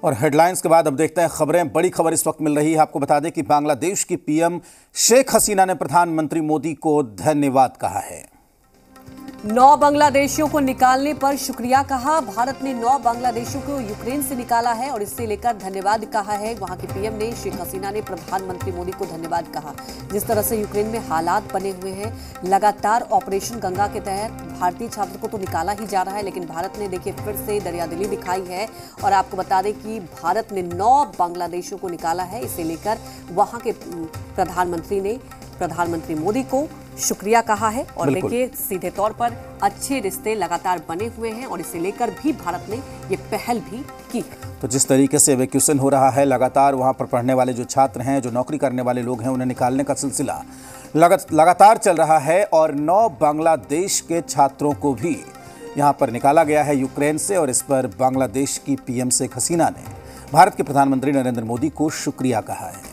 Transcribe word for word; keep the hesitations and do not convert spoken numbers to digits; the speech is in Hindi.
और हेडलाइंस के बाद अब देखते हैं खबरें। बड़ी खबर इस वक्त मिल रही है। आपको बता दें कि बांग्लादेश की पीएम शेख हसीना ने प्रधानमंत्री मोदी को धन्यवाद कहा है। नौ बांग्लादेशियों को निकालने पर शुक्रिया कहा। भारत ने नौ बांग्लादेशियों को यूक्रेन से निकाला है और इससे लेकर धन्यवाद कहा है। वहां की पीएम ने शेख हसीना ने प्रधानमंत्री मोदी को धन्यवाद कहा। जिस तरह से यूक्रेन में हालात बने हुए हैं, लगातार ऑपरेशन गंगा के तहत भारतीय छात्र को तो निकाला ही जा रहा है, लेकिन भारत ने देखिए फिर से दरियादिली दिखाई है। और आपको बता दें कि भारत ने नौ बांग्लादेशियों को निकाला है। इसे लेकर वहां के प्रधानमंत्री ने प्रधानमंत्री मोदी को शुक्रिया कहा है। और देखिए सीधे तौर पर अच्छे रिश्ते लगातार बने हुए हैं और इसे लेकर भी भारत ने ये पहल भी की है। तो जिस तरीके से इवैक्यूएशन हो रहा है, लगातार वहां पर पढ़ने वाले जो छात्र हैं, जो नौकरी करने वाले लोग हैं, उन्हें निकालने का सिलसिला लगातार चल रहा है। और नौ बांग्लादेश के छात्रों को भी यहाँ पर निकाला गया है यूक्रेन से। और इस पर बांग्लादेश की पीएम शेख हसीना ने भारत के प्रधानमंत्री नरेंद्र मोदी को शुक्रिया कहा है।